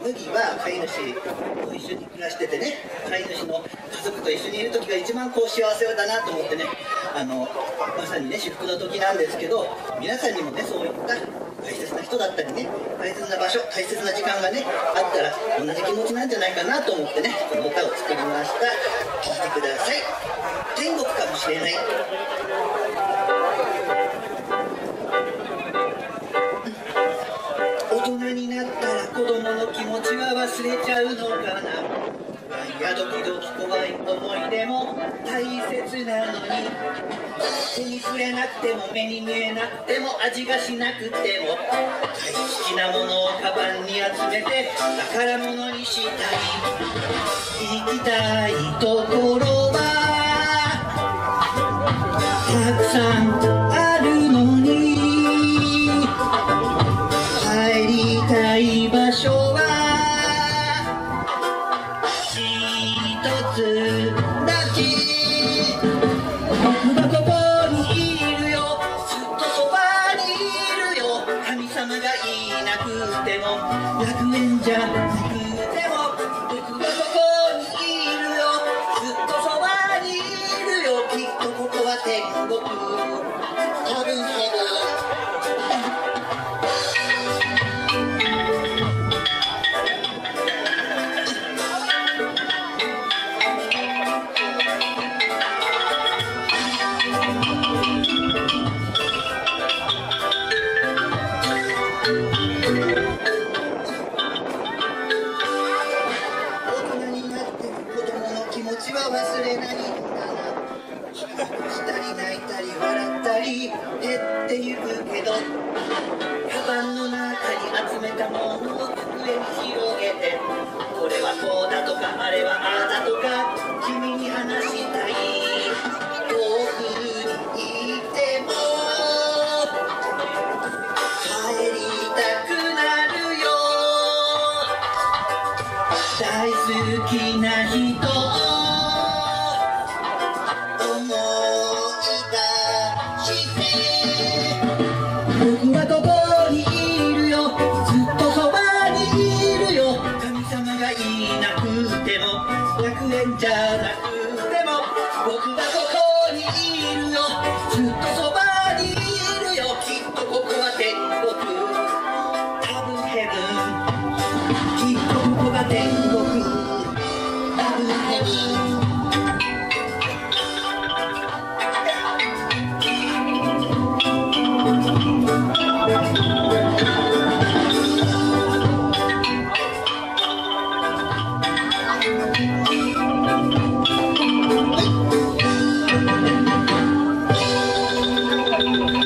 麦は飼い主と一緒に暮らしててね、飼い主の家族と一緒にいる時が一番こう幸せだなと思ってね、まさにね至福の時なんですけど、皆さんにもねそういった大切な人だったりね、大切な場所、大切な時間がねあったら同じ気持ちなんじゃないかなと思ってね、この歌を作りました。聴いてください。天国かもしれない。大人になったら子供の気持ちは忘れちゃうのかな。いやドキドキ怖い思い出も大切なのに、手に触れなくても目に見えなくても味がしなくても、大好きなものをカバンに集めて宝物にしたい。行きたいところはたくさんあるのに、帰りたい場所は一つだけ。僕がここにいるよ、ずっとそばにいるよ。神様がいなくても楽園じゃなくても、僕がここにいるよ、ずっとそばにいるよ。きっとここは天国、多分ヘブン。忘れないんだな。したり泣いたり笑ったり減ってゆくけど、カバンの中に集めたものを机に広げて、これはこうだとかあれはああだとか君に話したい。遠くにいても帰りたくなるよ。大好きな人僕はここにいるよ、ずっとそばにいるよ。神様がいなくても楽園じゃなくても、僕はここにいるよ、ずっとそばにいるよ。きっとここは天国、多分ヘブン。きっとここが天国、多分ヘブン。はい。